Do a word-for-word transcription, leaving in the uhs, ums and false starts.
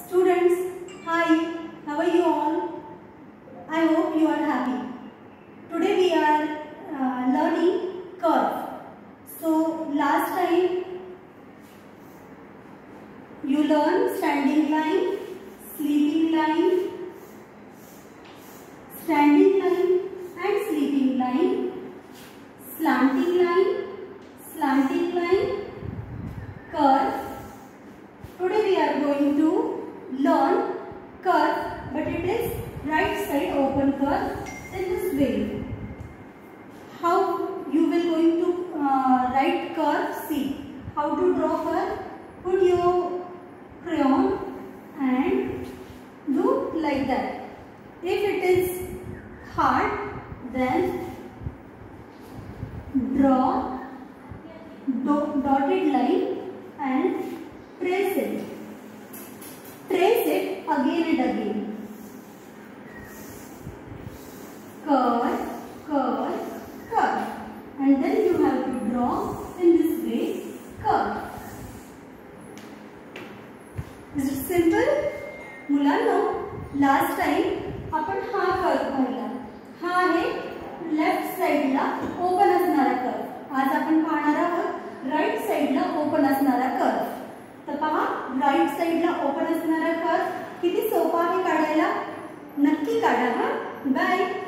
Students, hi, how are you all? I hope you are happy. Today we are uh, learning curve. So last time you learned standing line, sleeping line, standing line and sleeping line, slanting line, slanting line, curve. Today we are going to learn curve, but it is right side open curve in this way. How you will going to uh, write curve? See how to draw curve. Put your crayon and do like that. If it is hard, then draw dotted line and trace it. Trace it again and again. Curve, curve, curve. And then you have to draw in this way curve. Is it simple? मुलांनो, last time आपण हा curve पाहिला. हा आहे left साइडला open असणारा curve. आज आपण पाहणार आहोत राइट साइडला ओपन असणारा कर्व. तर पहा, राइट साइडला ओपन असणारा कर्व किती सोपा आहे काढायला. नक्की काढा हा. बाय.